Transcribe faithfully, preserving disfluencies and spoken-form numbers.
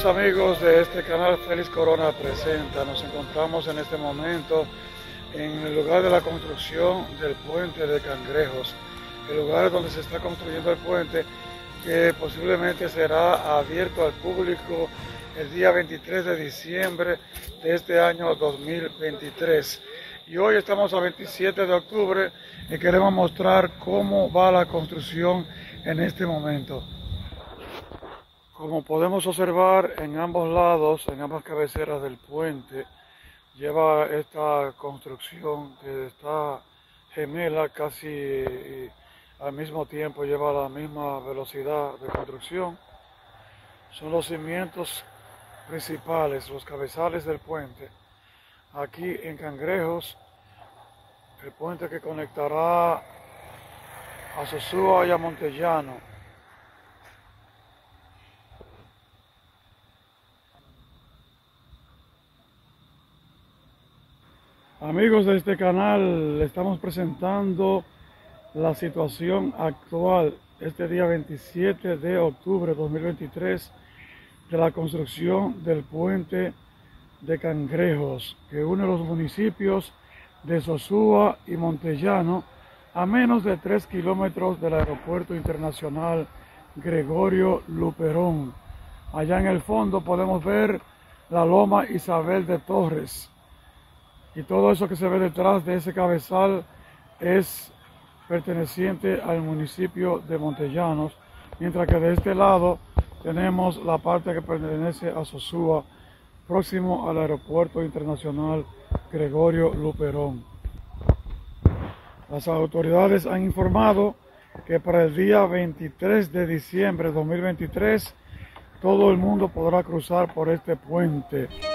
Saludos amigos de este canal Félix Corona Presenta. Nos encontramos en este momento en el lugar de la construcción del puente de Cangrejos, el lugar donde se está construyendo el puente que posiblemente será abierto al público el día veintitrés de diciembre de este año dos mil veintitrés. Y hoy estamos a veintisiete de octubre y queremos mostrar cómo va la construcción en este momento. Como podemos observar, en ambos lados, en ambas cabeceras del puente, lleva esta construcción que está gemela, casi al mismo tiempo lleva la misma velocidad de construcción. Son los cimientos principales, los cabezales del puente. Aquí en Cangrejos, el puente que conectará a Sosúa y a Montellano. Amigos de este canal, le estamos presentando la situación actual este día veintisiete de octubre de dos mil veintitrés de la construcción del puente de Cangrejos, que une los municipios de Sosúa y Montellano a menos de tres kilómetros del Aeropuerto Internacional Gregorio Luperón. Allá en el fondo podemos ver la Loma Isabel de Torres. Y todo eso que se ve detrás de ese cabezal es perteneciente al municipio de Montellanos, mientras que de este lado tenemos la parte que pertenece a Sosúa, próximo al Aeropuerto Internacional Gregorio Luperón. Las autoridades han informado que para el día veintitrés de diciembre de dos mil veintitrés todo el mundo podrá cruzar por este puente.